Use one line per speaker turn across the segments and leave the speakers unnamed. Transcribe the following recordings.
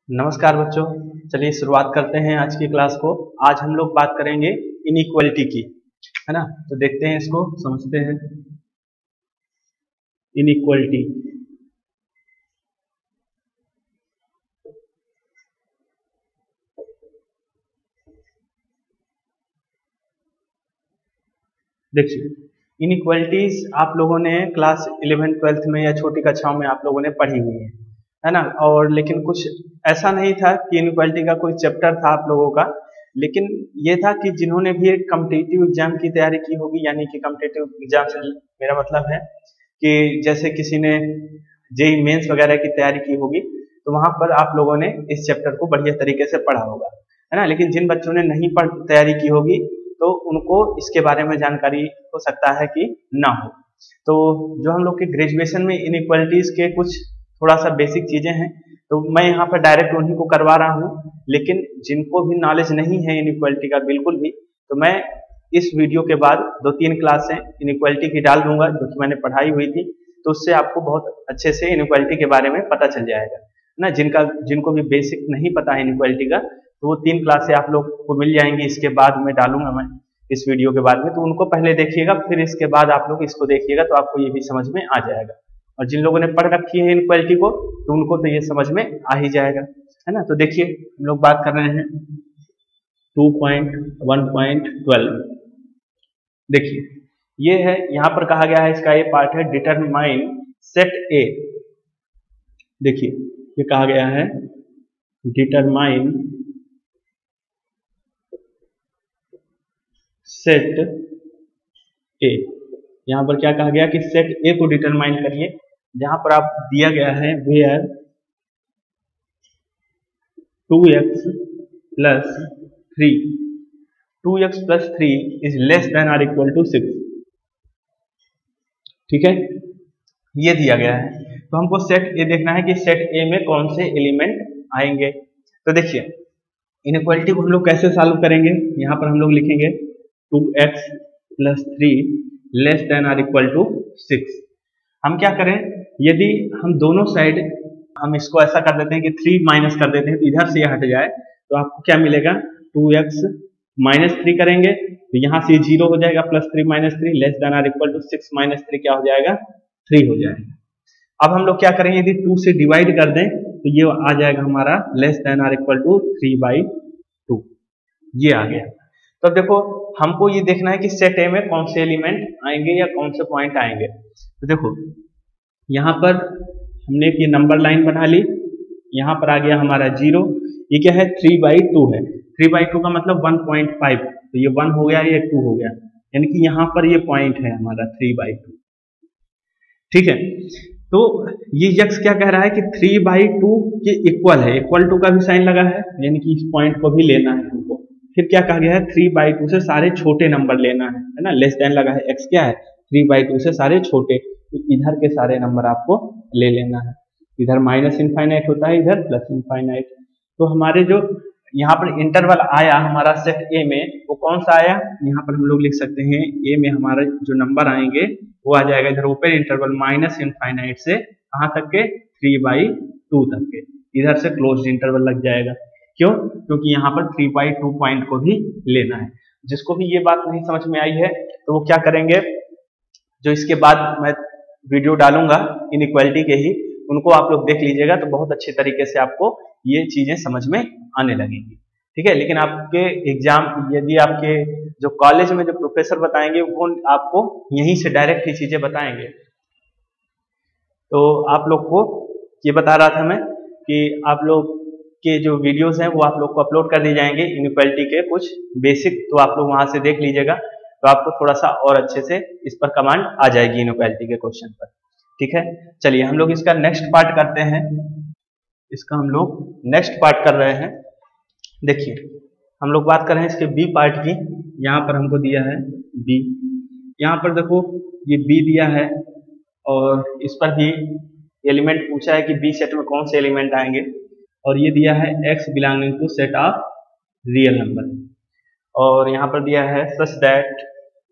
नमस्कार बच्चों। चलिए शुरुआत करते हैं आज की क्लास को। आज हम लोग बात करेंगे इनइक्वालिटी की, है ना। तो देखते हैं, इसको समझते हैं। इनइक्वालिटी, देखिए इनइक्वालिटीज आप लोगों ने क्लास 11th-12th में या छोटी कक्षाओं में आप लोगों ने पढ़ी हुई है ना। और लेकिन कुछ ऐसा नहीं था कि इनइक्वालिटी का कोई चैप्टर था आप लोगों का, लेकिन ये था कि जिन्होंने भी एक कम्पिटिटिव एग्जाम की तैयारी की होगी, यानी कि कम्पिटिटिव एग्जाम से मेरा मतलब है कि जैसे किसी ने जेई मेंस वगैरह की तैयारी की होगी, तो वहां पर आप लोगों ने इस चैप्टर को बढ़िया तरीके से पढ़ा होगा, है ना। लेकिन जिन बच्चों ने नहीं तैयारी की होगी, तो उनको इसके बारे में जानकारी हो सकता है कि ना हो। तो जो हम लोग के ग्रेजुएशन में इनइक्वालिटीज के कुछ थोड़ा सा बेसिक चीजें हैं, तो मैं यहाँ पर डायरेक्ट उन्हीं को करवा रहा हूँ। लेकिन जिनको भी नॉलेज नहीं है इनइक्वालिटी का बिल्कुल भी, तो मैं इस वीडियो के बाद 2-3 क्लासें इनइक्वालिटी की डाल दूंगा जो कि मैंने पढ़ाई हुई थी। तो उससे आपको बहुत अच्छे से इनइक्वालिटी के बारे में पता चल जाएगा ना। जिनको भी बेसिक नहीं पता है इनइक्वालिटी का, तो वो 3 क्लासें आप लोग को मिल जाएंगी। इसके बाद में डालूंगा मैं इस वीडियो के बाद में, तो उनको पहले देखिएगा, फिर इसके बाद आप लोग इसको देखिएगा, तो आपको ये भी समझ में आ जाएगा। और जिन लोगों ने पढ़ रखी है इनइक्वालिटी को, तो उनको तो ये समझ में आ ही जाएगा, है ना। तो देखिए हम लोग बात कर रहे हैं 2.1.12। देखिए ये है, यहाँ पर कहा गया है, इसका ये पार्ट है डिटरमाइन सेट ए। देखिए ये कहा गया है डिटरमाइन सेट ए। यहाँ पर क्या कहा गया कि सेट ए को डिटरमाइन करिए। जहां पर आप दिया गया है where 2x plus 3 2x plus 3 is less than or equal to 6। ठीक है, ये दिया गया है। तो हमको सेट ए देखना है कि सेट ए में कौन से एलिमेंट आएंगे। तो देखिए इनइक्वालिटी को हम लोग कैसे सॉल्व करेंगे। यहाँ पर हम लोग लिखेंगे 2x plus 3 less than or equal to 6। हम क्या करें, यदि हम दोनों साइड हम इसको ऐसा कर देते हैं कि 3 माइनस कर देते हैं, तो इधर से ये हट जाए, तो आपको क्या मिलेगा 2x माइनस 3 करेंगे तो यहाँ से 0 हो जाएगा, plus 3 minus 3 less than or equal to 6 minus 3 क्या हो जाएगा 3 हो जाएगा। अब हम लोग क्या करेंगे, यदि 2 से डिवाइड कर दें तो ये आ जाएगा हमारा less than or equal to 3/2। ये आ गया। तो अब देखो हमको ये देखना है कि सेट ए में कौन से एलिमेंट आएंगे या कौन से पॉइंट आएंगे। तो देखो यहाँ पर हमने ये नंबर लाइन बना ली, यहाँ पर आ गया हमारा 0। ये क्या है 3/2 है। 3/2 का मतलब 1.5, तो ये 1 हो गया, ये 2 हो गया, यानी कि यहाँ पर ये पॉइंट है हमारा 3/2। ठीक है, तो ये यक्स क्या कह रहा है कि 3/2 के इक्वल है, इक्वल टू का भी साइन लगा है, यानी कि इस पॉइंट को भी लेना है हमको। फिर क्या कहा गया है 3/2 से सारे छोटे नंबर लेना है ना। लेस देन लगा है, एक्स क्या है 3/2 से सारे छोटे, तो इधर के सारे नंबर आपको ले लेना है। इधर माइनस इनफाइनाइट होता है, इधर प्लस इनफाइनाइट। तो हमारे जो यहाँ पर इंटरवल आया हमारा सेट ए में, वो कौन सा आया, यहाँ पर हम लोग लिख सकते हैं ए में हमारे जो नंबर आएंगे वो आ जाएगा इधर ओपन इंटरवल माइनस इनफाइनाइट से कहाँ तक के 3/2 तक के, इधर से क्लोज्ड इंटरवल लग जाएगा। क्यों, क्योंकि यहाँ पर 3/2 पॉइंट को भी लेना है। जिसको भी ये बात नहीं समझ में आई है तो वो क्या करेंगे, जो इसके बाद मैं वीडियो डालूंगा इनइक्वालिटी के ही, उनको आप लोग देख लीजिएगा, तो बहुत अच्छे तरीके से आपको ये चीजें समझ में आने लगेंगी। ठीक है, लेकिन आपके एग्जाम, यदि आपके जो कॉलेज में जो प्रोफेसर बताएंगे वो आपको यहीं से डायरेक्ट ही चीजें बताएंगे। तो आप लोग को ये बता रहा था मैं कि आप लोग के जो वीडियोस हैं वो आप लोग को अपलोड कर दिए जाएंगे इनइक्वालिटी के कुछ बेसिक, तो आप लोग वहां से देख लीजिएगा, तो आपको थोड़ा सा और अच्छे से इस पर कमांड आ जाएगी इनइक्वालिटी के क्वेश्चन पर। ठीक है, चलिए हम लोग इसका नेक्स्ट पार्ट करते हैं। इसका हम लोग नेक्स्ट पार्ट कर रहे हैं। देखिए हम लोग बात कर रहे हैं इसके बी पार्ट की। यहाँ पर हमको दिया है बी, यहाँ पर देखो ये बी दिया है, और इस पर भी एलिमेंट पूछा है कि बी सेट में कौन से एलिमेंट आएंगे, और ये दिया है x belonging to set of real number, और यहाँ पर दिया है such that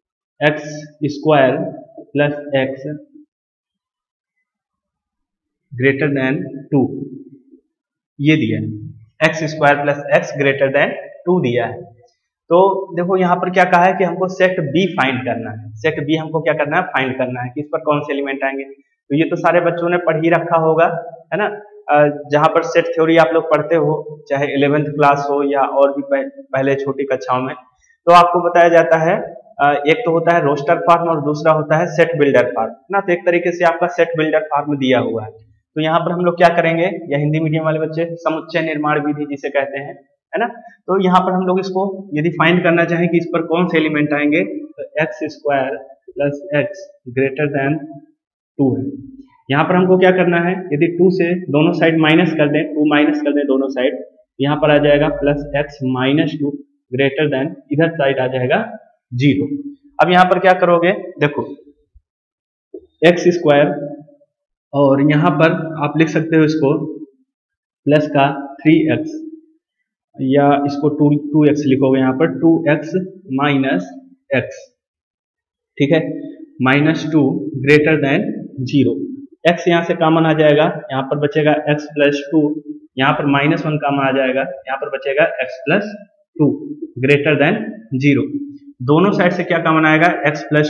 x² plus x greater than 2। ये दिया है x square plus x greater than 2 दिया है। तो देखो यहाँ पर क्या कहा है कि हमको सेट बी फाइंड करना है। सेट बी हमको क्या करना है, फाइंड करना है कि इस पर कौन से एलिमेंट आएंगे। तो ये तो सारे बच्चों ने पढ़ ही रखा होगा, है ना। जहाँ पर सेट थ्योरी आप लोग पढ़ते हो, चाहे 11th क्लास हो या और भी पहले छोटी कक्षाओं में, तो आपको बताया जाता है एक तो होता है रोस्टर फॉर्म और दूसरा होता है सेट बिल्डर फॉर्म ना। तो एक तरीके से आपका सेट बिल्डर फॉर्म दिया हुआ है। तो यहाँ पर हम लोग क्या करेंगे, या हिंदी मीडियम वाले बच्चे समुच्चय निर्माण विधि जिसे कहते हैं, है ना। तो यहाँ पर हम लोग इसको यदि फाइंड करना चाहें कि इस पर कौन से एलिमेंट आएंगे, तो x square plus x greater than 2 है। यहाँ पर हमको क्या करना है, यदि 2 से दोनों साइड माइनस कर दें, 2 माइनस कर दें दोनों साइड, यहाँ पर आ जाएगा plus x minus 2 greater than, इधर साइड आ जाएगा 0। अब यहाँ पर क्या करोगे, देखो एक्स स्क्वायर और यहाँ पर आप लिख सकते हो इसको प्लस का 3x या इसको 2x लिखोगे, यहाँ पर 2x माइनस x, ठीक है, माइनस 2 ग्रेटर देन 0। x यहाँ से कॉमन आ जाएगा, यहाँ पर बचेगा x प्लस 2, यहाँ पर माइनस 1 कॉमन आ जाएगा, यहाँ पर बचेगा x प्लस 2 ग्रेटर देन 0। दोनों साइड से क्या कॉमन आएगा, x प्लस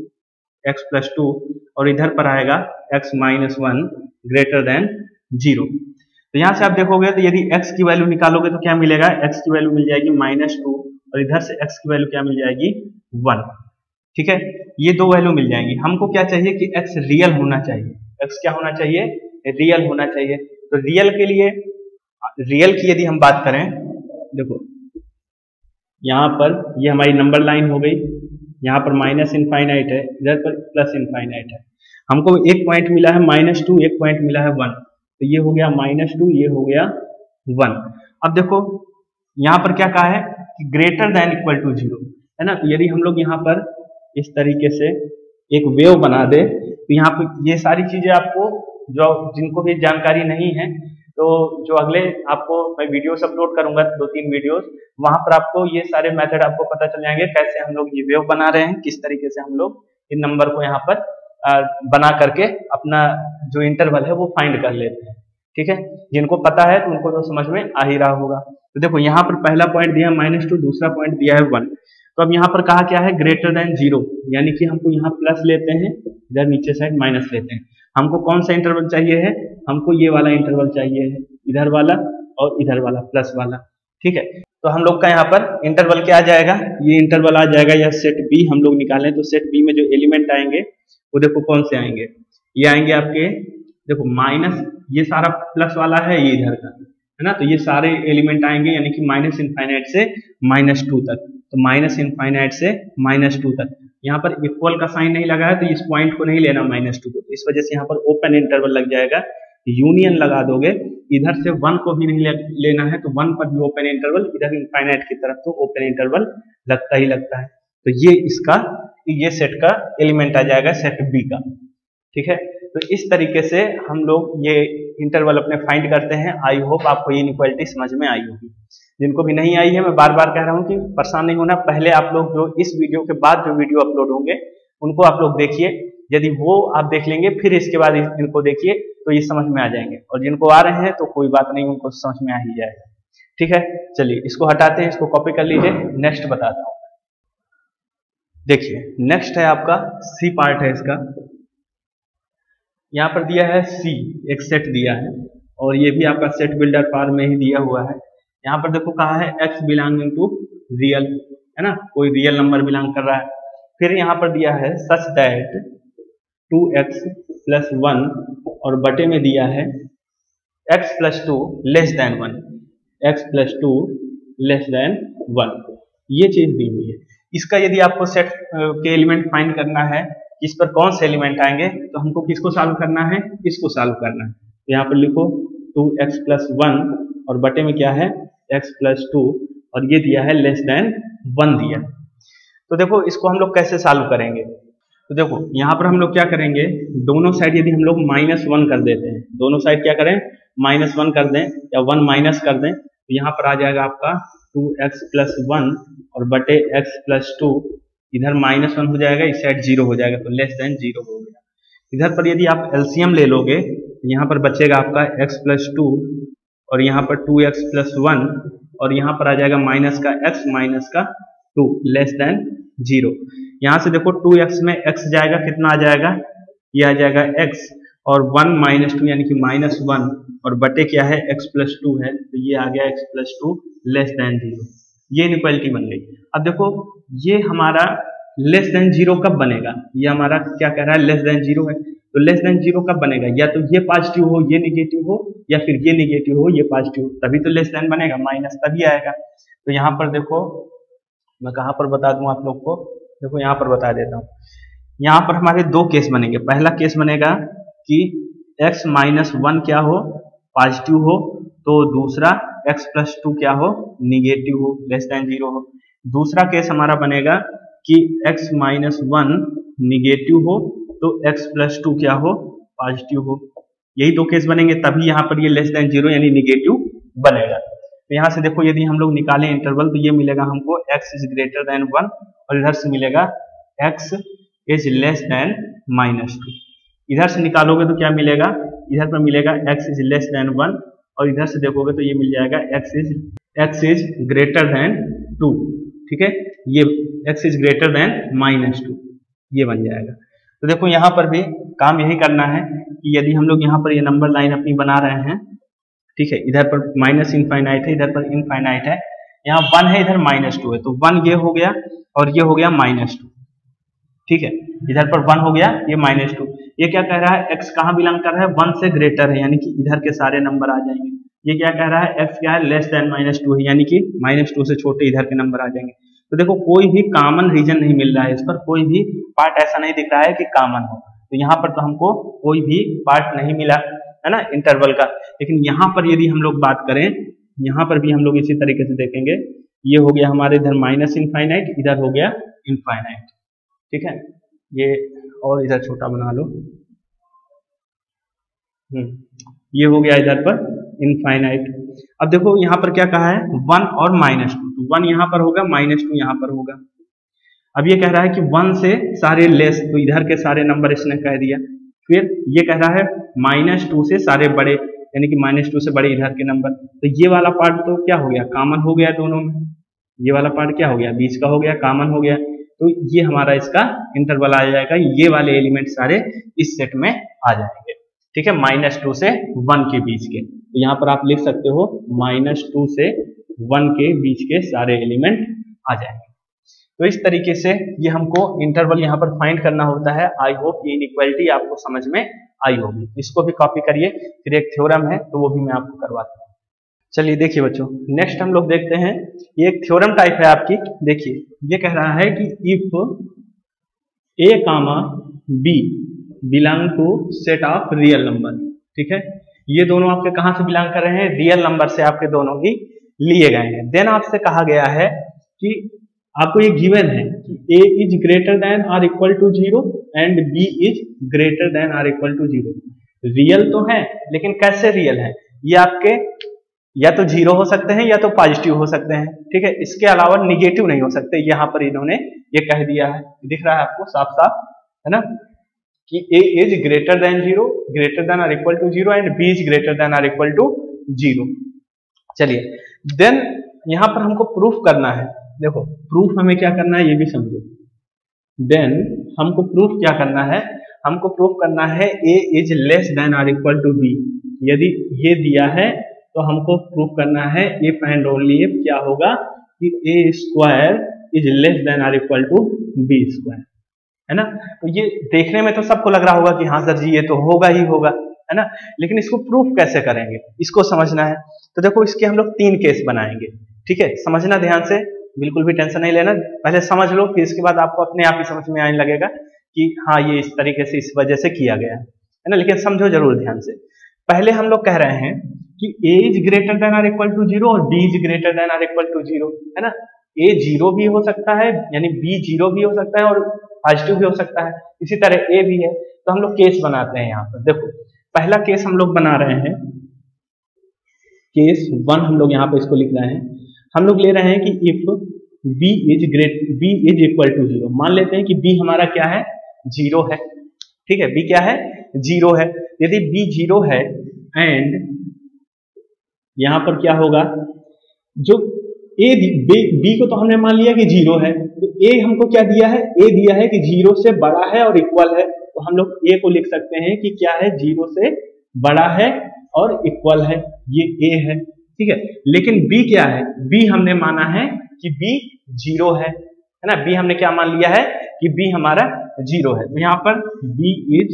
2 और इधर पर आएगा x माइनस 1 ग्रेटर देन 0। तो यहाँ से आप देखोगे तो यदि x की वैल्यू निकालोगे तो क्या मिलेगा, x की वैल्यू मिल जाएगी -2 और इधर से x की वैल्यू क्या मिल जाएगी 1, ठीक है। ये दो वैल्यू मिल जाएंगी। हमको क्या चाहिए कि x रियल होना चाहिए, x क्या होना चाहिए, रियल होना चाहिए। तो रियल के लिए, रियल की यदि हम बात करें, देखो यहाँ पर ये हमारी नंबर लाइन हो गई, यहाँ पर माइनस इनफाइनाइट है, इधर पर प्लस इनफाइनाइट है। हमको एक पॉइंट मिला है -2, एक पॉइंट मिला है 1, तो ये हो गया -2, ये हो गया 1। अब देखो यहाँ पर क्या कहा है कि ग्रेटर देन इक्वल टू 0, है ना। तो यदि हम लोग यहाँ पर इस तरीके से एक वेव बना दे, तो यहाँ पर ये सारी चीजें आपको जो जिनको भी जानकारी नहीं है, तो जो अगले आपको मैं वीडियोस अपलोड करूंगा 2-3 वीडियोस, वहां पर आपको ये सारे मेथड आपको पता चल जाएंगे कैसे हम लोग ये वेव बना रहे हैं, किस तरीके से हम लोग इन नंबर को यहाँ पर बना करके अपना जो इंटरवल है वो फाइंड कर लेते हैं, ठीक है। जिनको पता है तो उनको तो समझ में आ ही रहा होगा। तो देखो यहाँ पर पहला पॉइंट दिया है -2, दूसरा पॉइंट दिया है 1। तो अब यहाँ पर कहा क्या है, ग्रेटर देन 0, यानी कि हमको यहाँ प्लस लेते हैं, इधर नीचे साइड माइनस लेते हैं। हमको कौन सा इंटरवल चाहिए है, हमको ये वाला इंटरवल चाहिए है, इधर वाला और इधर वाला प्लस वाला, ठीक है। तो हम लोग का यहाँ पर इंटरवल क्या आ जाएगा, ये इंटरवल आ जाएगा, या सेट बी हम लोग निकालें तो सेट बी में जो एलिमेंट आएंगे वो देखो कौन से आएंगे, ये आएंगे आपके, देखो माइनस, ये सारा प्लस वाला है, ये इधर का है ना। तो ये सारे एलिमेंट आएंगे, यानी कि माइनस इनफाइनाइट से -2 तक। तो माइनस इनफाइनाइट से -2 तक, यहाँ पर इक्वल का साइन नहीं लगा है तो इस पॉइंट को नहीं लेना -2 को, इस वजह से यहाँ पर ओपन इंटरवल लग जाएगा। यूनियन लगा दोगे, इधर से 1 को भी नहीं लेना है तो 1 पर भी ओपन इंटरवल, इधर इनफाइनाइट की तरफ तो ओपन इंटरवल लगता ही लगता है। तो ये इसका, ये सेट का एलिमेंट आ जाएगा सेट बी का, ठीक है। तो इस तरीके से हम लोग ये इंटरवल अपने फाइंड करते हैं। आई होप आपको ये इनइक्वालिटी समझ में आई होगी। जिनको भी नहीं आई है, मैं बार बार कह रहा हूँ कि परेशान नहीं होना, पहले आप लोग जो इस वीडियो के बाद जो वीडियो अपलोड होंगे उनको आप लोग देखिए, यदि वो आप देख लेंगे फिर इसके बाद इनको देखिए तो ये समझ में आ जाएंगे, और जिनको आ रहे हैं तो कोई बात नहीं, उनको समझ में आ ही जाएगा, ठीक है। चलिए इसको हटाते हैं, इसको कॉपी कर लीजिए, नेक्स्ट बताता हूँ। देखिए नेक्स्ट है आपका सी पार्ट है इसका। यहाँ पर दिया है सी, एक सेट दिया है, और ये भी आपका सेट बिल्डर फॉर्म में ही दिया हुआ है। यहाँ पर देखो कहा है x बिलोंगिंग टू रियल, है ना, कोई रियल नंबर बिलोंग कर रहा है। फिर यहाँ पर दिया है सच दैट 2x प्लस 1 और बटे में दिया है x plus 2 less than 1, x plus 2 less than 1, ये चीज दी हुई है। इसका यदि आपको सेट के एलिमेंट फाइंड करना है, इस पर कौन से एलिमेंट आएंगे, तो हमको किसको सॉल्व करना है, इसको सॉल्व करना है। तो यहाँ पर लिखो 2x प्लस 1 और बटे में क्या है x प्लस 2 और ये दिया है लेस देन 1 दिया। तो देखो इसको हम लोग कैसे सॉल्व करेंगे, तो देखो यहाँ पर हम लोग क्या करेंगे, दोनों साइड यदि हम लोग -1 कर देते हैं, दोनों साइड क्या करें -1 कर दें या 1 माइनस कर दें, तो यहाँ पर आ जाएगा आपका 2x प्लस 1 और बटे x प्लस 2, इधर -1 हो जाएगा, इस साइड 0 हो जाएगा, तो लेस देन 0 हो गया। इधर पर यदि आप एलसीएम ले लोगे, यहाँ पर बचेगा आपका x प्लस 2 और यहाँ पर 2x प्लस 1 और यहाँ पर आ जाएगा माइनस का x माइनस का 2 लेस देन 0। यहाँ से देखो 2x में x जाएगा, कितना आ जाएगा, ये आ जाएगा x और 1 माइनस 2 यानी कि माइनस 1 और बटे क्या है x प्लस 2 है, तो ये आ गया x प्लस 2 लेस देन 0। ये इनइक्वालिटी बन गई। अब देखो ये हमारा लेस देन 0 कब बनेगा, ये हमारा क्या कह रहा है, लेस देन 0 है, तो लेस देन 0 कब बनेगा, या तो ये पॉजिटिव हो ये निगेटिव हो, या फिर ये निगेटिव हो ये पॉजिटिव हो, तभी तो लेस देन बनेगा, माइनस तभी आएगा। तो यहाँ पर देखो मैं कहाँ पर बता दूं आप लोग को, देखो यहाँ पर बता देता हूँ। यहाँ पर हमारे दो केस बनेंगे। पहला केस बनेगा कि x माइनस 1 क्या हो, पॉजिटिव हो, तो दूसरा x प्लस 2 क्या हो, निगेटिव हो, लेस देन 0 हो। दूसरा केस हमारा बनेगा कि x माइनस 1 निगेटिव हो तो x प्लस 2 क्या हो, पॉजिटिव हो। यही दो केस बनेंगे, तभी यहाँ पर ये लेस देन 0 यानी निगेटिव बनेगा। तो यहाँ से देखो यदि हम लोग निकालें इंटरवल तो ये मिलेगा हमको x इज ग्रेटर देन 1 और इधर से मिलेगा x is less than minus 2। इधर से निकालोगे तो क्या मिलेगा, इधर पर मिलेगा x इज लेस देन 1 और इधर से देखोगे तो ये मिल जाएगा x इज ग्रेटर देन 2। ठीक है, ये x is greater than minus 2 ये बन जाएगा। तो देखो यहाँ पर भी काम यही करना है कि यदि हम लोग यहाँ पर ये नंबर लाइन अपनी बना रहे हैं, ठीक है, इधर पर माइनस इनफाइनाइट है, इधर पर इनफाइनाइट है, यहाँ 1 है, इधर माइनस 2 है, तो 1 ये हो गया और ये हो गया माइनस 2। ठीक है, इधर पर 1 हो गया, ये माइनस 2। ये क्या कह रहा है, x कहाँ बिलोंग कर रहा है, 1 से ग्रेटर है, यानी कि इधर के सारे नंबर आ जाएंगे। ये क्या कह रहा है, x क्या है, लेस देन माइनस 2 है, यानी कि माइनस 2 से छोटे इधर के नंबर आ जाएंगे। तो देखो कोई भी कॉमन रीजन नहीं मिल रहा है, इस पर कोई भी पार्ट ऐसा नहीं दिख रहा है कि कॉमन हो। तो यहाँ पर तो हमको कोई भी पार्ट नहीं मिला है ना इंटरवल का। लेकिन यहाँ पर यदि हम लोग बात करें, यहाँ पर भी हम लोग इसी तरीके से देखेंगे। ये हो गया हमारे इधर माइनस इनफाइनाइट, इधर हो गया इनफाइनाइट। ठीक है, ये और इधर छोटा बना लो। ये हो गया इधर पर इनफाइनाइट। अब देखो यहाँ पर क्या कहा है, 1 और माइनस 2, तो 1 यहाँ पर होगा, माइनस 2 यहाँ पर होगा। अब ये कह रहा है कि 1 से सारे लेस, तो इधर के सारे नंबर इसने कह दिया। फिर ये कह रहा है माइनस 2 से सारे बड़े, यानी कि माइनस 2 से बड़े इधर के नंबर। तो ये वाला पार्ट तो क्या हो गया, कॉमन हो गया दोनों में। ये वाला पार्ट क्या हो गया, बीच का हो गया, कॉमन हो गया। तो ये हमारा इसका इंटरवल आ जाएगा, ये वाले एलिमेंट सारे इस सेट में आ जाएंगे। ठीक है, माइनस 2 से 1 के बीच के। तो यहाँ पर आप लिख सकते हो माइनस 2 से 1 के बीच के सारे एलिमेंट आ जाएंगे। तो इस तरीके से ये हमको इंटरवल यहाँ पर फाइंड करना होता है। आई होप ये इनइक्वालिटी आपको समझ में आई होगी। इसको भी कॉपी करिए, फिर एक थ्योरम है तो वो भी मैं आपको करवाता हूँ। चलिए देखिए बच्चों, नेक्स्ट हम लोग देखते हैं, ये एक थ्योरम टाइप है आपकी। देखिए ये कह रहा है कि if a comma b belong to set of real number. ठीक है, ये दोनों आपके कहाँ से बिलोंग कर रहे हैं, रियल नंबर से आपके दोनों ही लिए गए हैं। देन आपसे कहा गया है कि आपको ये गिवन है कि a is greater than or equal to 0 and b is greater than or equal to 0। Real तो है, लेकिन कैसे रियल है, ये आपके या तो 0 हो सकते हैं या तो पॉजिटिव हो सकते हैं। ठीक है, इसके अलावा निगेटिव नहीं हो सकते। यहाँ पर इन्होंने ये कह दिया है, दिख रहा है आपको साफ साफ, है ना, कि a is greater than 0, greater than or equal to 0 and b is greater than or equal to 0। चलिए देन यहाँ पर हमको प्रूफ करना है। देखो प्रूफ हमें क्या करना है ये भी समझो। देन हमको प्रूफ क्या करना है, हमको प्रूफ करना है a is less than or equal to b। यदि ये दिया है तो हमको प्रूफ करना है इफ एंड ओनली इफ क्या होगा कि a square is less than or equal to b square, है ना। तो ये देखने में तो सबको लग रहा होगा कि हाँ सर जी ये तो होगा ही होगा, है ना, लेकिन इसको प्रूफ कैसे करेंगे इसको समझना है। तो देखो इसके हम लोग 3 केस बनाएंगे। ठीक है, समझना ध्यान से, बिल्कुल भी टेंशन नहीं लेना, पहले समझ लो, फिर इसके बाद आपको अपने आप ही समझ में आने लगेगा कि हाँ ये इस तरीके से इस वजह से किया गया है ना। लेकिन समझो जरूर ध्यान से। पहले हम लोग कह रहे हैं कि a is greater than or equal to 0 और b is greater than or equal to 0, है ना। a 0 भी हो सकता है, यानी b 0 भी हो सकता है और पॉजिटिव भी हो सकता है, इसी तरह a भी है। तो हम लोग केस बनाते हैं यहाँ पर। देखो पहला केस हम लोग बना रहे हैं, केस 1 हम लोग यहाँ पे इसको लिख रहे हैं। हम लोग ले रहे हैं कि if b is equal to 0, मान लेते हैं कि b हमारा क्या है, 0 है। ठीक है, b क्या है, 0 है। यदि b 0 है एंड यहाँ पर क्या होगा, जो ए बी को तो हमने मान लिया कि 0 है, तो ए हमको क्या दिया है, ए दिया है कि 0 से बड़ा है और इक्वल है, तो हम लोग ए को लिख सकते हैं कि क्या है, 0 से बड़ा है और इक्वल है, ये ए है, ठीक है। लेकिन बी क्या है, बी हमने माना है कि बी 0 है ना, बी हमने क्या मान लिया है कि बी हमारा 0 है, तो यहाँ पर बी इज,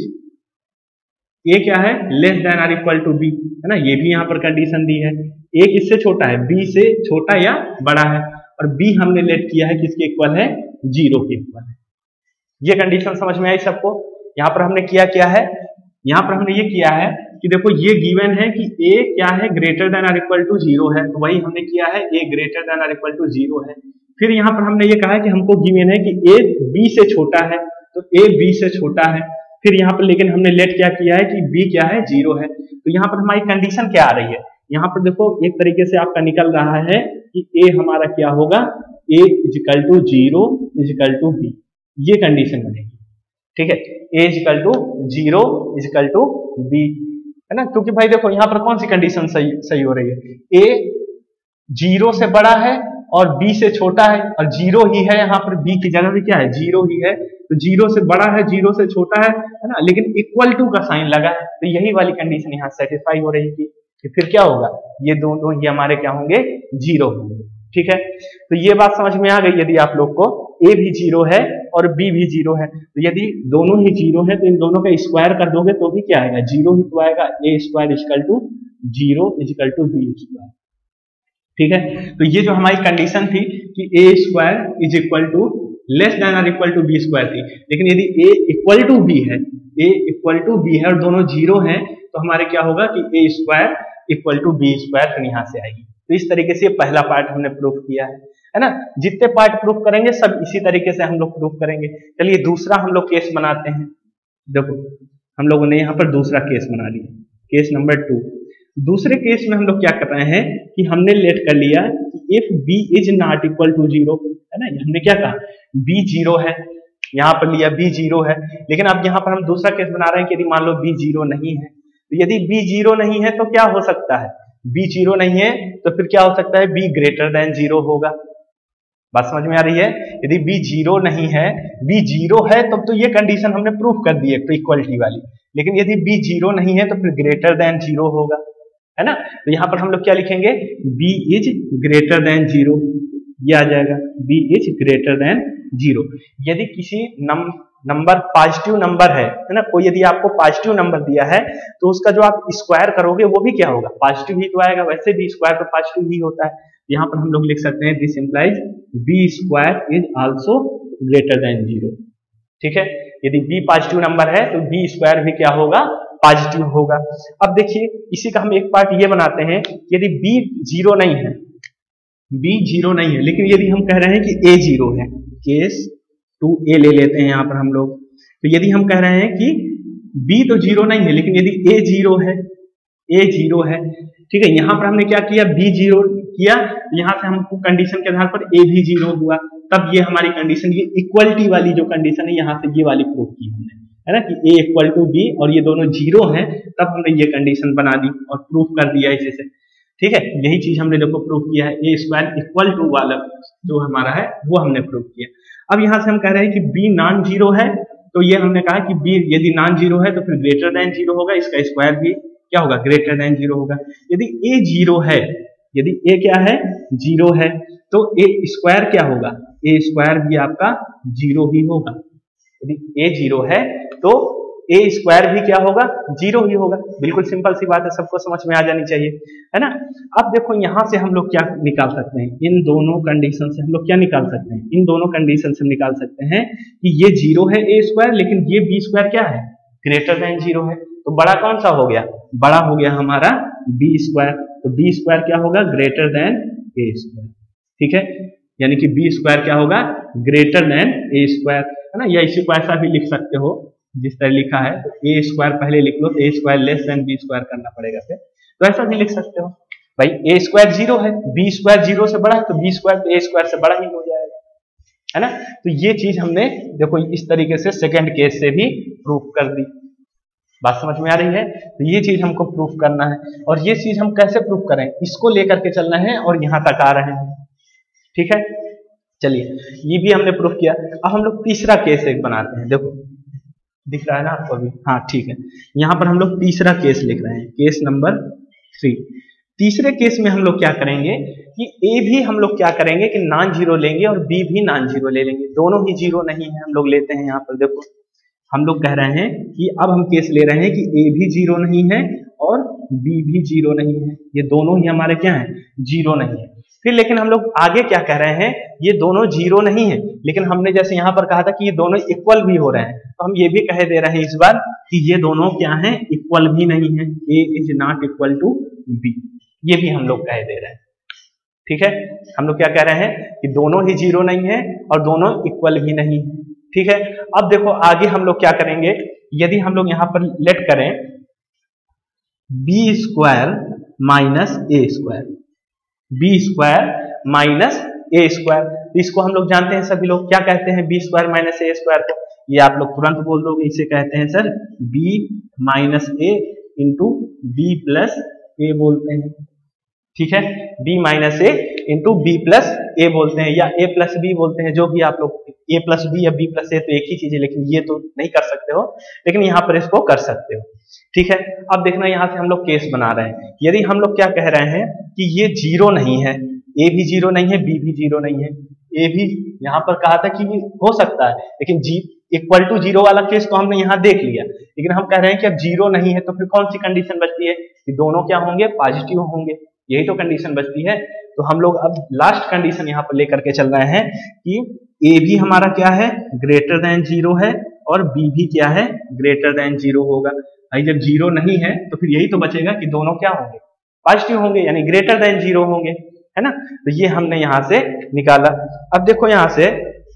ए क्या है, less than or equal to b, है ना, ये भी यहाँ पर कंडीशन दी है, ए किससे छोटा है, बी से छोटा या बड़ा है, और बी हमने लेट किया है किसके इक्वल है, 0 के इक्वल है। ये कंडीशन समझ में आई सबको। यहाँ पर हमने क्या है, यहाँ पर हमने ये किया है कि देखो ये गिवन है कि ए क्या है, greater than or equal to 0 है, तो वही हमने किया है, a greater than or equal to 0 है। फिर यहाँ पर हमने ये कहा है कि हमको गिवन है कि ए बी से छोटा है, तो ए बी से छोटा है। फिर यहाँ पर लेकिन हमने लेट क्या किया है कि बी क्या है, 0 है, तो यहाँ पर हमारी कंडीशन क्या आ रही है, यहाँ पर देखो एक तरीके से आपका निकल रहा है कि ए हमारा क्या होगा, a equal to 0 equal to b, ये कंडीशन बनेगी, ठीक है, a equal to 0 equal to b, है ना, क्योंकि भाई देखो यहाँ पर कौन सी कंडीशन सही हो रही है, ए 0 से बड़ा है और बी से छोटा है, और 0 ही है, यहाँ पर बी की जगह भी क्या है, 0 ही है, तो 0 से बड़ा है 0 से छोटा है ना, लेकिन इक्वल टू का साइन लगा है, तो यही वाली कंडीशन यहाँ सेटिस्फाई हो रही थी कि फिर क्या होगा, ये दोनों ही हमारे क्या होंगे, 0 होंगे, ठीक है। तो ये बात समझ में आ गई, यदि आप लोग को ए भी 0 है और बी भी 0 है, तो यदि दोनों ही 0 है तो इन दोनों का स्क्वायर कर दोगे तो भी क्या आएगा, 0 ही तो आएगा, a square equal to 0 equal to b square, ठीक है। तो ये जो हमारी कंडीशन थी कि a square is equal to less than or equal to b square थी, लेकिन यदि ए इक्वल टू बी है, ए इक्वल टू बी है और दोनों 0 हैं, तो हमारे क्या होगा कि a square equal to b square फिर यहाँ से आएगी। तो इस तरीके से पहला पार्ट हमने प्रूफ किया है ना, जितने पार्ट प्रूफ करेंगे सब इसी तरीके से हम लोग प्रूफ करेंगे। चलिए दूसरा हम लोग केस बनाते हैं, देखो हम लोगों ने यहाँ पर दूसरा केस बना लिया, केस नंबर 2। दूसरे केस में हम लोग क्या कर रहे हैं कि हमने लेट कर लिया कि if b is not equal to 0, है ना, हमने क्या कहा, बी 0 है, यहाँ पर लिया बी 0 है, लेकिन अब यहाँ पर हम दूसरा केस बना रहे हैं कि यदि मान लो बी 0 नहीं है, तो यदि बी 0 नहीं है तो क्या हो सकता है, बी 0 नहीं है तो फिर क्या हो सकता है, बी ग्रेटर देन 0 होगा। बात समझ में आ रही है, यदि बी 0 नहीं है, बी 0 है तब तो ये कंडीशन हमने प्रूफ कर दी है इक्वलिटी वाली, लेकिन यदि बी 0 नहीं है तो फिर ग्रेटर देन 0 होगा, है ना। तो यहाँ पर हम लोग क्या लिखेंगे, b इज ग्रेटर देन 0, ये आ जाएगा b इज ग्रेटर देन 0। यदि किसी नंबर पॉजिटिव नंबर है ना, कोई यदि आपको पॉजिटिव नंबर दिया है तो उसका जो आप स्क्वायर करोगे वो भी क्या होगा, पॉजिटिव ही तो आएगा, वैसे भी स्क्वायर तो पॉजिटिव ही होता है। यहाँ पर हम लोग लिख सकते हैं this implies b square is also greater than 0, ठीक है। यदि b पॉजिटिव नंबर है तो b स्क्वायर भी क्या होगा, पॉजिटिव होगा। अब देखिए इसी का हम एक पार्ट ये बनाते हैं, यदि b 0 नहीं है, b 0 नहीं है, लेकिन यदि हम कह रहे हैं कि a 0 है, केस 2a ले लेते हैं यहाँ पर हम लोग, तो यदि हम कह रहे हैं कि b तो 0 नहीं है, लेकिन यदि a 0 है, a 0 है, ठीक है, यहाँ पर हमने क्या किया, b 0 किया, यहाँ से हमको कंडीशन के आधार पर a भी 0 हुआ, तब ये हमारी कंडीशन, ये इक्वलिटी वाली जो कंडीशन है यहाँ से ये वाली प्रूफ की हमने, है ना, कि a इक्वल टू बी और ये दोनों 0 हैं, तब हमने ये कंडीशन बना दी और प्रूफ कर दिया इसी से, ठीक है। यही चीज हमने देखो प्रूफ किया है, ए स्क्वायर इक्वल टू वाला जो हमारा है वो हमने प्रूफ किया। अब यहाँ से हम कह रहे हैं कि बी नॉन 0 है, तो ये हमने कहा कि बी यदि नॉन 0 है तो फिर ग्रेटर देन 0 होगा, इसका स्क्वायर भी क्या होगा, ग्रेटर देन 0 होगा। यदि ए 0 है, यदि ए क्या है, 0 है, तो ए स्क्वायर क्या होगा, ए स्क्वायर भी आपका 0 ही होगा। यदि ए 0 है तो ए स्क्वायर भी क्या होगा, 0 ही होगा। बिल्कुल सिंपल सी बात है, सबको समझ में आ जानी चाहिए, है ना। अब देखो यहाँ से हम लोग क्या निकाल सकते हैं, इन दोनों कंडीशन से हम लोग क्या निकाल सकते हैं, इन दोनों कंडीशन से निकाल सकते हैं कि ये 0 है ए स्क्वायर, लेकिन ये बी स्क्वायर क्या है, ग्रेटर देन 0 है, तो बड़ा कौन सा हो गया, बड़ा हो गया हमारा बी स्क्वायर, तो बी स्क्वायर क्या होगा, ग्रेटर देन ए स्क्वायर, ठीक है, यानी कि बी स्क्वायर क्या होगा, ग्रेटर देन ए स्क्वायर, है ना। या इसी को ऐसा भी लिख सकते हो जिस तरह लिखा है, तो ए स्क्वायर पहले लिख लो, a square less than b square करना पड़ेगा फिर, तो ऐसा भी लिख सकते हो भाई, ए स्क्वायर 0 है, बी स्क्वायर 0 से बड़ा है, तो बी स्क्वायर तो ए स्क्वायर से बड़ा ही हो जाएगा, है ना। तो ये चीज हमने देखो इस तरीके से सेकंड केस से भी प्रूफ कर दी। बात समझ में आ रही है? तो ये चीज हमको प्रूफ करना है, और ये चीज हम कैसे प्रूफ करें, इसको लेकर के चलना है और यहाँ तक आ रहे हैं। ठीक है, चलिए ये भी हमने प्रूफ किया। अब हम लोग तीसरा केस एक बनाते हैं। देखो दिख रहा है ना आपको अभी? हाँ ठीक है, यहाँ पर हम लोग तीसरा केस लिख रहे हैं, केस नंबर 3। तीसरे केस में हम लोग क्या करेंगे कि ए भी हम लोग क्या करेंगे कि नॉन जीरो लेंगे और बी भी नॉन जीरो ले लेंगे। दोनों ही जीरो नहीं है हम लोग लेते हैं। यहाँ पर देखो हम लोग कह रहे हैं कि अब हम केस ले रहे हैं कि ए भी जीरो नहीं है और बी भी जीरो नहीं है, ये दोनों ही हमारे क्या है, जीरो नहीं है। फिर लेकिन हम लोग आगे क्या कह रहे हैं, ये दोनों जीरो नहीं है, लेकिन हमने जैसे यहाँ पर कहा था कि ये दोनों इक्वल भी हो रहे हैं, तो हम ये भी कह दे रहे हैं इस बार कि ये दोनों क्या हैं, इक्वल भी नहीं है। A is not equal to b, ये भी हम लोग कह दे रहे हैं। ठीक है, हम लोग क्या कह रहे हैं कि दोनों ही जीरो नहीं है और दोनों इक्वल भी नहीं है। ठीक है, अब देखो आगे हम लोग क्या करेंगे, यदि हम लोग यहाँ पर लेट करें b square minus a square, b square minus a square, तो इसको हम लोग जानते हैं सभी लोग क्या कहते हैं, b square minus a square को, ये आप लोग तुरंत बोल दोगे, इसे कहते हैं sir b minus a into b plus a बोलते हैं। ठीक है, b minus a into b plus a बोलते हैं, या ए प्लस बी बोलते हैं, जो भी आप लोग, ए प्लस बी या बी प्लस ए तो एक ही चीज है, लेकिन ये तो नहीं कर सकते हो, लेकिन यहाँ पर इसको कर सकते हो। ठीक है, अब देखना यहाँ से हम लोग केस बना रहे हैं, यदि हम लोग क्या कह रहे हैं कि ये जीरो नहीं है, ए भी जीरो नहीं है, बी भी जीरो नहीं है, ए भी यहाँ पर कहा था कि हो सकता है, लेकिन जी इक्वल टू जीरो वाला केस तो हमने यहाँ देख लिया, लेकिन हम कह रहे हैं कि अब जीरो नहीं है, तो फिर कौन सी कंडीशन बचती है कि दोनों क्या होंगे, पॉजिटिव होंगे, यही तो कंडीशन बचती है। तो हम लोग अब लास्ट कंडीशन यहाँ पर लेकर के चल रहे हैं कि ए भी हमारा क्या है, ग्रेटर देन जीरो है, और बी भी क्या है, ग्रेटर देन जीरो होगा। भाई जब जीरो नहीं है तो फिर यही तो बचेगा कि दोनों क्या होंगे, पॉजिटिव होंगे, यानी ग्रेटर देन जीरो होंगे, है ना। तो ये हमने यहां से निकाला। अब देखो यहां से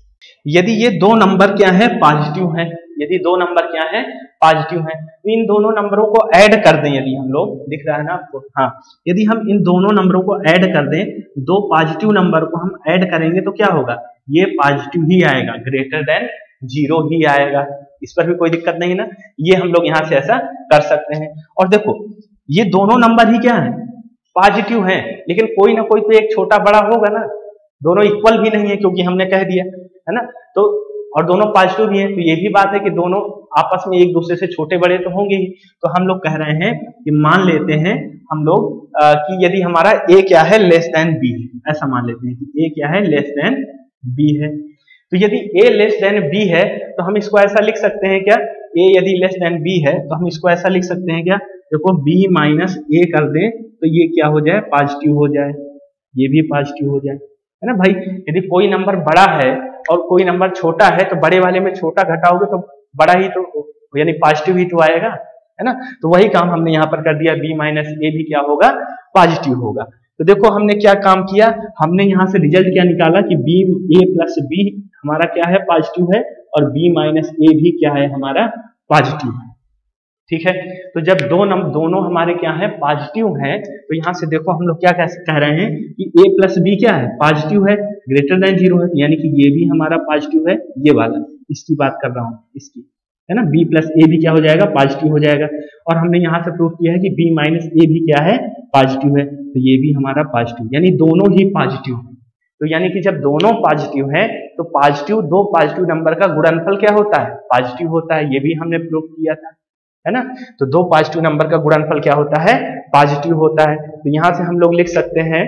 यदि ये दो नंबर क्या है, पॉजिटिव है, यदि दो नंबर क्या है, पॉजिटिव है, तो इन दोनों नंबरों को ऐड कर दें, यदि हम लोग, दिख रहा है ना आपको, हाँ, यदि हम इन दोनों नंबरों को ऐड कर दें, दो पॉजिटिव नंबर को हम ऐड करेंगे तो क्या होगा, ये पॉजिटिव ही आएगा, ग्रेटर देन जीरो ही आएगा, इस पर भी कोई दिक्कत नहीं ना। ये हम लोग यहां से ऐसा कर सकते हैं। और देखो ये दोनों नंबर ही क्या है, पॉजिटिव हैं, लेकिन कोई ना कोई तो एक छोटा बड़ा होगा ना, दोनों इक्वल भी नहीं है क्योंकि हमने कह दिया है ना, तो और दोनों पॉजिटिव भी हैं, तो ये भी बात है कि दोनों आपस में एक दूसरे से छोटे बड़े तो होंगे ही। तो हम लोग कह रहे हैं कि मान लेते हैं हम लोग कि यदि हमारा ए क्या है, लेस देन बी, ऐसा मान लेते हैं कि ए क्या है, लेस देन बी है। तो यदि ए लेस देन बी है तो हम इसको ऐसा लिख सकते हैं क्या, ए यदि लेस देन बी है तो हम इसको ऐसा लिख सकते हैं क्या, देखो बी माइनस ए कर दें तो ये क्या हो जाए, पॉजिटिव हो जाए, ये भी पॉजिटिव हो जाए, है ना भाई। यदि कोई नंबर बड़ा है और कोई नंबर छोटा है तो बड़े वाले में छोटा घटाओगे तो बड़ा ही तो, यानी पॉजिटिव ही तो आएगा, है ना। तो वही काम हमने यहाँ पर कर दिया, बी माइनस ए भी क्या होगा, पॉजिटिव होगा। तो देखो हमने क्या काम किया, हमने यहाँ से रिजल्ट क्या निकाला कि बी ए प्लस बी हमारा क्या है, पॉजिटिव है, और बी माइनस ए भी क्या है, हमारा पॉजिटिव है। ठीक है, तो जब दोनों हमारे क्या है, पॉजिटिव हैं, तो यहाँ से देखो हम लोग क्या कह रहे हैं कि a प्लस बी क्या है, पॉजिटिव है, ग्रेटर देन जीरो है, यानी कि ये भी हमारा पॉजिटिव है, ये वाला, इसकी बात कर रहा हूँ, इसकी, है ना, b प्लस ए भी क्या हो जाएगा, पॉजिटिव हो जाएगा। और हमने यहाँ से प्रूव किया है कि b माइनस ए भी क्या है, पॉजिटिव है, तो ये भी हमारा पॉजिटिव, यानी दोनों ही पॉजिटिव है। तो यानी कि जब दोनों पॉजिटिव है तो पॉजिटिव, दो पॉजिटिव नंबर का गुणनफल क्या होता है, पॉजिटिव होता है, ये भी हमने प्रूव किया था, है ना। तो दो पॉजिटिव नंबर का गुणनफल क्या होता है, पॉजिटिव होता है। तो यहां से हम लोग लिख सकते हैं,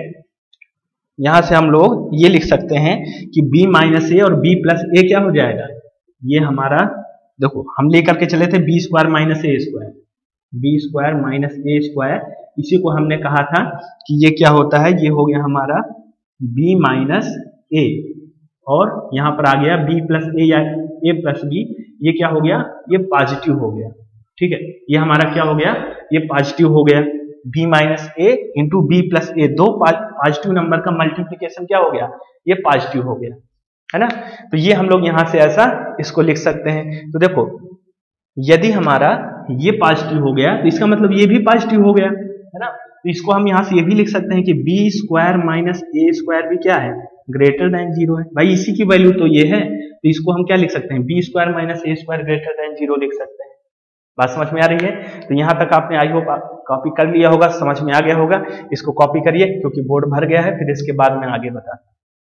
यहां से हम लोग ये लिख सकते हैं कि b माइनस ए और b प्लस ए क्या हो जाएगा, ये हमारा, देखो हम लेकर के चले थे b square minus a square, b square minus a square, इसी को हमने कहा था कि ये क्या होता है, ये हो गया हमारा b माइनस ए, और यहाँ पर आ गया b प्लस ए या a प्लस बी, ये क्या हो गया, ये पॉजिटिव हो गया। ठीक है, ये हमारा क्या हो गया, ये पॉजिटिव हो गया, b minus a into b plus a, दो पॉजिटिव नंबर का मल्टीप्लीकेशन क्या हो गया, ये पॉजिटिव हो गया, है ना। तो ये हम लोग यहां से ऐसा इसको लिख सकते हैं। तो देखो यदि हमारा ये पॉजिटिव हो गया तो इसका मतलब ये भी पॉजिटिव हो गया, है ना। तो इसको हम यहां से ये भी लिख सकते हैं कि b square minus a square भी क्या है, ग्रेटर देन जीरो है। भाई इसी की वैल्यू तो ये है, तो इसको हम क्या लिख सकते हैं, b square minus a square greater than zero लिख सकते हैं। बात समझ में आ रही है? तो यहाँ तक आपने आई होप कॉपी कर लिया होगा, समझ में आ गया होगा। इसको कॉपी करिए क्योंकि बोर्ड भर गया है, फिर इसके बाद में आगे बता।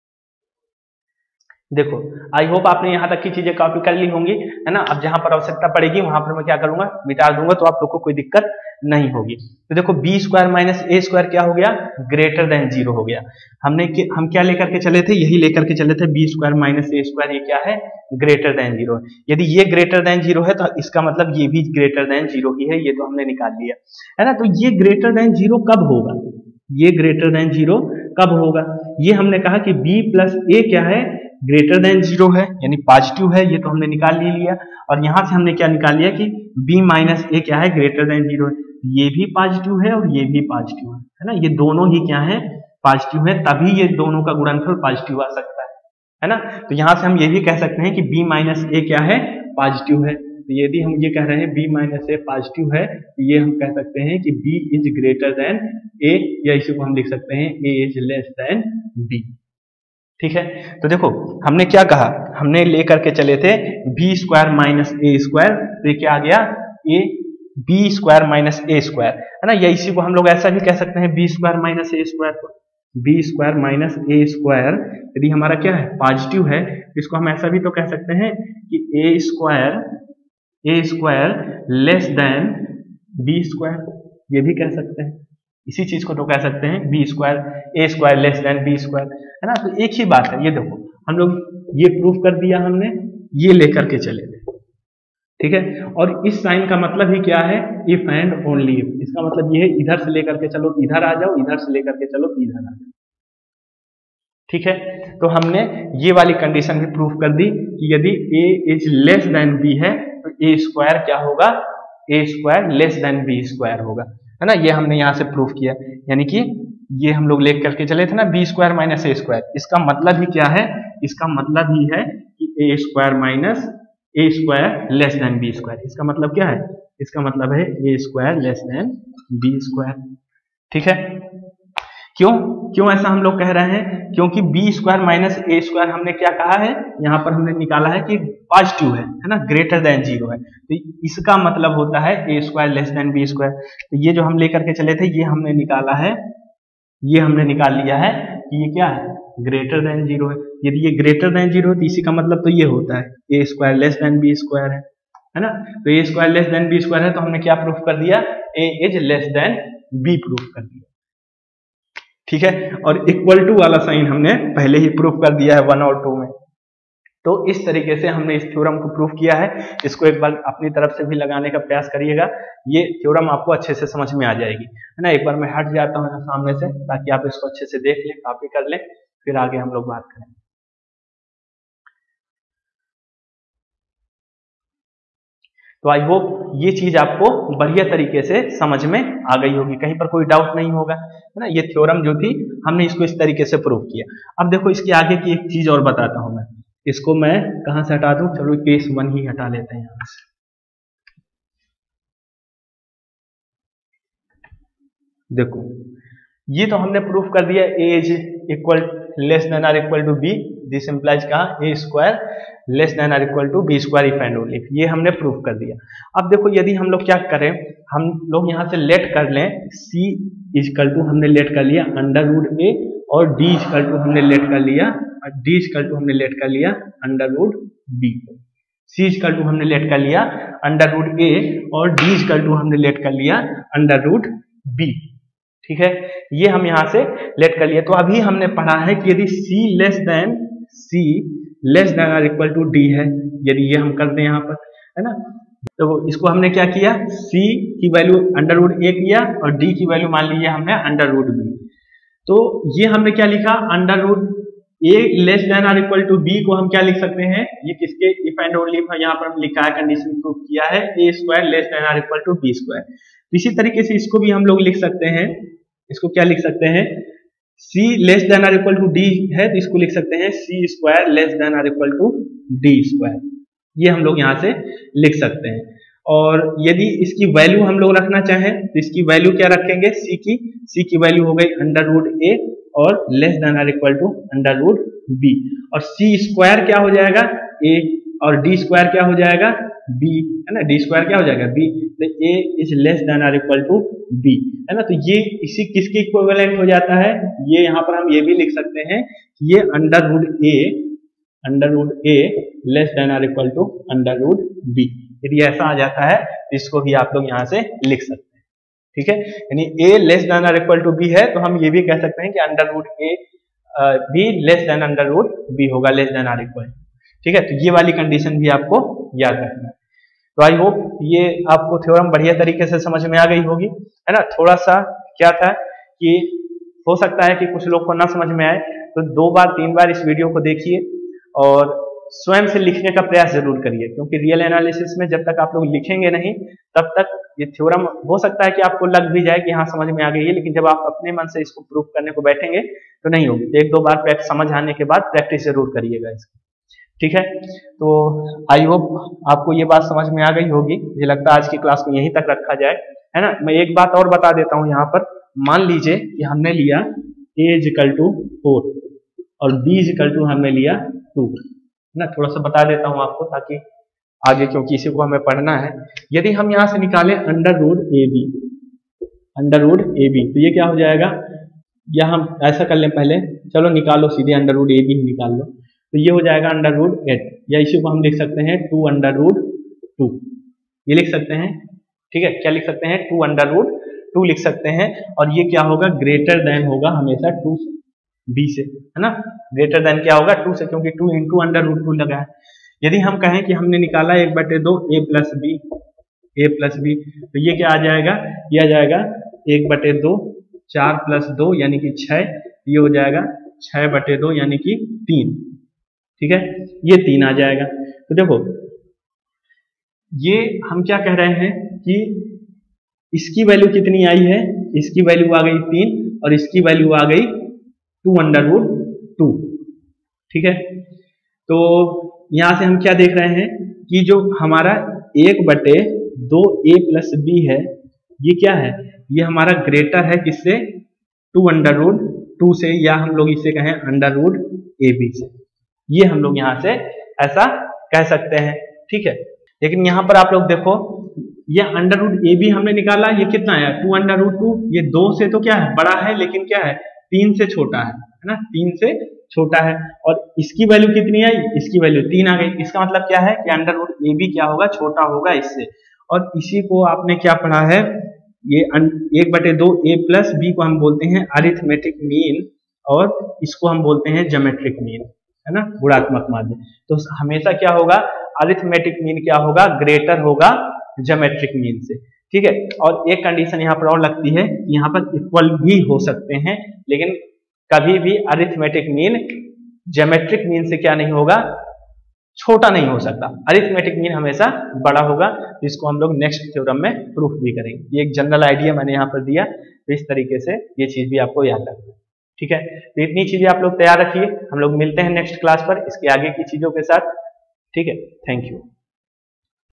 देखो आई होप आपने यहाँ तक की चीजें कॉपी कर ली होंगी, है ना। अब जहां पर आवश्यकता पड़ेगी वहां पर मैं क्या करूंगा, मिटा दूंगा, तो आप लोग को कोई दिक्कत नहीं होगी। तो देखो b square minus a square क्या हो गया, ग्रेटर देन जीरो हो गया। हम क्या लेकर के चले थे, यही लेकर के चले थे, b square minus a square, ये क्या है, ग्रेटर देन जीरो है। यदि ये ग्रेटर देन जीरो है तो इसका मतलब ये भी ग्रेटर देन जीरो ही है, ये तो हमने निकाल लिया, है ना। तो ये ग्रेटर देन जीरो कब होगा, ये ग्रेटर देन जीरो कब होगा, ये हमने कहा कि बी प्लस ए क्या है, ग्रेटर देन जीरो है, यानी पॉजिटिव है, ये तो हमने निकाल लिया। और यहां से हमने क्या निकाल लिया कि b माइनस ए क्या है, ग्रेटर देन जीरो है, ये भी पॉजिटिव है और ये भी पॉजिटिव है ना, ये दोनों ही क्या है, पॉजिटिव है, तभी ये दोनों का गुणनफल पॉजिटिव आ सकता है ना। तो यहां से हम ये भी कह सकते हैं कि b माइनस ए क्या है, पॉजिटिव है। तो यदि हम ये कह रहे हैं b माइनस ए पॉजिटिव है, तो ये हम कह सकते हैं कि b is greater than a, या इसी को हम लिख सकते हैं a is less than b। ठीक है, तो देखो हमने क्या कहा, हमने लेकर के चले थे b square minus a square, तो ये क्या आ गया, a b square minus a square, है ना। या इसी को हम लोग ऐसा भी कह सकते हैं b square minus a square को, b square minus a square यदि हमारा क्या है, पॉजिटिव है, तो इसको हम ऐसा भी तो कह सकते हैं कि a square less than b square, ये भी कह सकते हैं, इसी चीज को तो कह सकते हैं b square a square less than b square, है ना। तो एक ही बात है, ये देखो हम लोग ये प्रूफ कर दिया हमने, ये लेकर के चले थे, ठीक है। और इस साइन का मतलब ही क्या है, इफ एंड ओनली इफ, इसका मतलब ये है इधर से लेकर के चलो तो इधर आ जाओ, इधर से लेकर के चलो तो इधर आ जाओ, ठीक है। तो हमने ये वाली कंडीशन भी प्रूफ कर दी कि यदि a is less than b है तो a स्क्वायर क्या होगा, a square less than b square होगा, है ना। ये हमने यहाँ से प्रूफ किया, यानी कि ये हम लोग लेकर के चले थे ना b square minus a square, इसका मतलब ही क्या है, इसका मतलब ही है कि a square minus a square less than b square, इसका मतलब क्या है, इसका मतलब है a square less than b square, ठीक है। क्यों ऐसा हम लोग कह रहे हैं, क्योंकि b square minus a square हमने क्या कहा है, यहाँ पर हमने निकाला है कि पॉजिटिव है ना, ग्रेटर देन जीरो है, तो इसका मतलब होता है a square less than b square. तो ये जो हम लेकर के चले थे ये हमने निकाला है, ये हमने निकाल लिया है कि ये क्या है, ग्रेटर देन जीरो है। यदि ये ग्रेटर देन जीरो है तो इसी का मतलब तो ये होता है a square less than b square है ना। तो a square less than b square है, तो हमने क्या प्रूफ कर दिया, a is less than b proof कर दिया, ठीक है। और इक्वल टू वाला साइन हमने पहले ही प्रूफ कर दिया है 1 और 2 में। तो इस तरीके से हमने इस थ्योरम को प्रूफ किया है, इसको एक बार अपनी तरफ से भी लगाने का प्रयास करिएगा, ये थ्योरम आपको अच्छे से समझ में आ जाएगी, है ना। एक बार मैं हट जाता हूँ सामने से ताकि आप इसको अच्छे से देख लें, कॉपी कर लें, फिर आगे हम लोग बात करें। तो आई होप ये चीज आपको बढ़िया तरीके से समझ में आ गई होगी, कहीं पर कोई डाउट नहीं होगा, है ना। ये थ्योरम जो थी हमने इसको इस तरीके से प्रूव किया। अब देखो इसके आगे की एक चीज और बताता हूं मैं, इसको मैं कहां से हटा दूं, चलो केस 1 ही हटा लेते हैं यहां से। देखो ये तो हमने प्रूफ कर दिया a is equal less than or equal to b, this implies कहा a square less than or equal to b square if and only, ये हमने प्रूफ कर दिया। अब देखो यदि हम लोग क्या करें, हम लोग यहाँ से लेट कर लें c इक्वल टू हमने लेट कर लिया अंडर रूट ए, और d इक्वल टू हमने लेट कर लिया, और d इक्वल टू हमने लेट कर लिया under root b, c equal to हमने लेट कर लिया अंडर रूट ए, और d इक्वल टू हमने लेट कर लिया अंडर रूट बी, ठीक है। ये हम यहाँ से लेट कर लिया। तो अभी हमने पढ़ा है कि यदि c less than or equal to d है, यदि ये हम कर दें यहाँ पर, है ना, तो इसको हमने क्या किया, c की वैल्यू अंडर रूट a किया और d की वैल्यू मान लीजिए हमने अंडर रूट b। तो ये हमने क्या लिखा, under root a less than or equal to b को हम क्या लिख सकते हैं, ये किसके इफ एंड ओनली यहाँ पर हम लिखा है, कंडीशन प्रूफ किया है a square less than or equal to b square. इसी तरीके से इसको भी हम लोग लिख सकते हैं, इसको क्या लिख सकते हैं, c less than or equal to d है तो इसको लिख सकते हैं c square less than or equal to d square, ये हम लोग यहाँ से लिख सकते हैं। और यदि इसकी वैल्यू हम लोग रखना चाहें तो इसकी वैल्यू क्या रखेंगे, c की वैल्यू हो गई अंडर रूट a और less than or equal to under root b, और c स्क्वायर क्या हो जाएगा a और d स्क्वायर क्या हो जाएगा बी, है ना, डी स्क्वायर क्या हो जाएगा बी, तो a is less than or equal to b, है ना। तो ये इसी किसके इक्विवेलेंट हो जाता है, ये यहाँ पर हम ये भी लिख सकते हैं, ये under root a less than or equal to under root b. यदि ऐसा आ जाता है तो इसको भी आप लोग यहाँ से लिख सकते हैं, ठीक है। यानी a less than or equal to b है तो हम ये भी कह सकते हैं कि अंडर रूट ए भी less than under root b होगा, लेस देन और इक्वल, ठीक है। तो ये वाली कंडीशन भी आपको याद रखना है। तो आई होप ये आपको थ्योरम बढ़िया तरीके से समझ में आ गई होगी, है ना। थोड़ा सा क्या था कि हो सकता है कि कुछ लोग को ना समझ में आए, तो 2 बार 3 बार इस वीडियो को देखिए और स्वयं से लिखने का प्रयास जरूर करिए, क्योंकि रियल एनालिसिस में जब तक आप लोग लिखेंगे नहीं तब तक ये थ्योरम हो सकता है कि आपको लग भी जाए कि हाँ समझ में आ गई है, लेकिन जब आप अपने मन से इसको प्रूफ करने को बैठेंगे तो नहीं होगी। 1-2 बार समझ आने के बाद प्रैक्टिस जरूर करिएगा इसकी, ठीक है। तो आई होप आपको ये बात समझ में आ गई होगी। मुझे लगता है आज की क्लास को यहीं तक रखा जाए, है ना। मैं एक बात और बता देता हूँ यहाँ पर, मान लीजिए कि हमने लिया a इक्वल टू 4 और b इक्वल टू हमने लिया 2, है ना। थोड़ा सा बता देता हूँ आपको ताकि आगे, क्योंकि इसी को हमें पढ़ना है। यदि हम यहाँ से निकालें अंडर रूट ए बी, तो ये क्या हो जाएगा, या हम ऐसा कर लें पहले, चलो निकालो सीधे अंडर रूट ए बी निकाल लो, तो ये हो जाएगा अंडर रूट 8, या इसी को हम लिख सकते हैं 2 अंडर रूट 2, ये लिख सकते हैं, ठीक है। क्या लिख सकते हैं, 2 अंडर रूट 2 लिख सकते हैं। और ये क्या होगा, ग्रेटर देन होगा हमेशा 2 से, b से, है ना। ग्रेटर देन क्या होगा 2 से, क्योंकि 2 इंटू अंडर रूट 2 लगा है। यदि हम कहें कि हमने निकाला 1/2 a प्लस बी, तो ये क्या आ जाएगा, ये आ जाएगा 1/2 4 प्लस 2 यानी कि 6, ये हो जाएगा 6/2 यानी कि 3, ठीक है। ये 3 आ जाएगा। तो देखो ये हम क्या कह रहे हैं कि इसकी वैल्यू कितनी आई है, इसकी वैल्यू आ गई 3 और इसकी वैल्यू आ गई 2 अंडर रूट 2, ठीक है। तो यहां से हम क्या देख रहे हैं कि जो हमारा 1/2 a प्लस बी है, ये क्या है, ये हमारा ग्रेटर है किससे, 2 अंडर रूट 2 से, या हम लोग इसे कहें अंडर रूट ए बी से। ये हम लोग यहां से ऐसा कह सकते हैं, ठीक है। लेकिन यहां पर आप लोग देखो, ये अंडर रूट ए बी हमने निकाला, ये कितना आया 2 अंडर रूट 2, ये 2 से तो क्या है बड़ा है, लेकिन क्या है 3 से छोटा है ना, 3 से छोटा है। और इसकी वैल्यू कितनी आई, इसकी वैल्यू 3 आ गई। इसका मतलब क्या है कि अंडर रूट ए बी क्या होगा, छोटा होगा इससे। और इसी को आपने क्या पढ़ा है, ये 1/2 a प्लस बी को हम बोलते हैं अरिथमेटिक मीन, और इसको हम बोलते हैं ज्योमेट्रिक मीन, है ना, गुणात्मक माध्य। तो हमेशा क्या होगा, अरिथमेटिक मीन क्या होगा, ग्रेटर होगा ज्योमेट्रिक मीन से, ठीक है। और एक कंडीशन यहाँ पर और लगती है, यहाँ पर इक्वल भी हो सकते हैं, लेकिन कभी भी अरिथमेटिक मीन ज्योमेट्रिक मीन से क्या नहीं होगा, छोटा नहीं हो सकता। अरिथमेटिक मीन हमेशा बड़ा होगा। इसको हम लोग नेक्स्ट थ्योरम में प्रूफ भी करेंगे। ये एक जनरल आइडिया मैंने यहाँ पर दिया, तो इस तरीके से ये चीज भी आपको याद रखना है, ठीक है। तो इतनी चीजें आप लोग तैयार रखिए, हम लोग मिलते हैं नेक्स्ट क्लास पर इसके आगे की चीजों के साथ, ठीक है। Thank you.